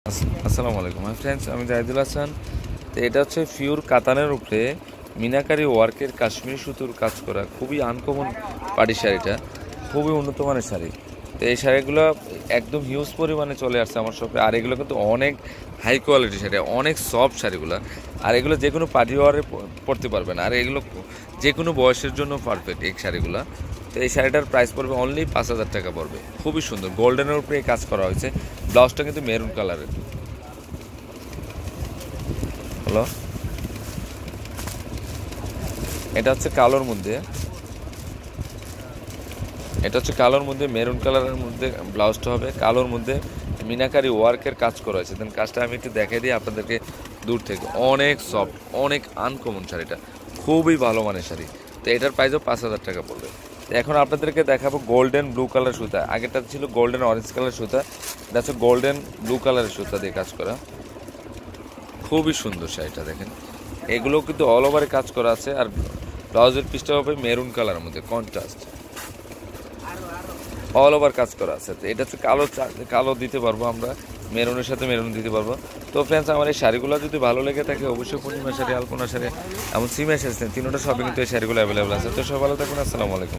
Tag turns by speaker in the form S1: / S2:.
S1: আসসালামু আলাইকুম ফ্রেন্ডস, আমি জাহিদুল হাসান। তো এটা হচ্ছে পিওর কাতানের উপরে মিনাকারি ওয়ার্কের কাশ্মীরি সুতোর কাজ করা খুবই আনকমন পাটি শাড়িটা, খুবই উন্নত মানের শাড়ি। তো এই শাড়িগুলো একদম হিউজ পরিমাণে চলে আসছে আমার শপে। আর এগুলো কিন্তু অনেক হাই কোয়ালিটি শাড়ি, অনেক সফট শাড়িগুলো। আর এগুলো যে কোনো পার্টি ওয়ারে পরতে পারবেন, আর এগুলো যে কোনো বয়সের জন্য পারফেক্ট এই শাড়িগুলো। তো এই শাড়িটার প্রাইস পড়বে অনলি 5,000 টাকা পড়বে। খুবই সুন্দর গোল্ডেনের উপরে এই কাজ করা হয়েছে। ব্লাউজটা কিন্তু মেরুন কালারের। হ্যালো, এটা হচ্ছে কালোর মধ্যে, এটা হচ্ছে কালোর মধ্যে মেরুন কালারের মধ্যে ব্লাউজটা হবে। কালোর মধ্যে মিনাকারি ওয়ার্কের কাজ করা হয়েছে। দেন কাজটা আমি একটু দেখাই দিই আপনাদেরকে দূর থেকে। অনেক সফট, অনেক আনকমন শাড়িটা, খুবই ভালো মানের শাড়ি। তো এটার প্রাইসও 5,000 টাকা পড়বে। তো এখন আপনাদেরকে দেখাবো গোল্ডেন ব্লু কালার সুতা। আগেরটা ছিল গোল্ডেন অরেঞ্জ কালার সুতা, এটা হচ্ছে গোল্ডেন ব্লু কালারের সুতা দিয়ে কাজ করা। খুবই সুন্দর শাড়িটা দেখেন। এগুলো কিন্তু অল ওভারে কাজ করা আছে। আর ব্লাউজের পিসটা হবে মেরুন কালারের মধ্যে কন্ট্রাস্ট, অল ওভার কাজ করা আছে। তো এটা হচ্ছে কালো, কালো দিতে পারবো আমরা, মেরুনের সাথে মেরুন দিতে পারবো। তো ফ্রেন্ডস, আমার এই শাড়িগুলো যদি ভালো লেগে থাকে অবশ্যই পূর্ণিমা শাড়ি, আলপনা শাড়ি, এমন সিমে এসেছেন তিনোটা সবই কিন্তু এই শাড়িগুলো অ্যাভেলেবেল আছে। তো সব ভালো থাকুন, আসসালামু আলাইকুম।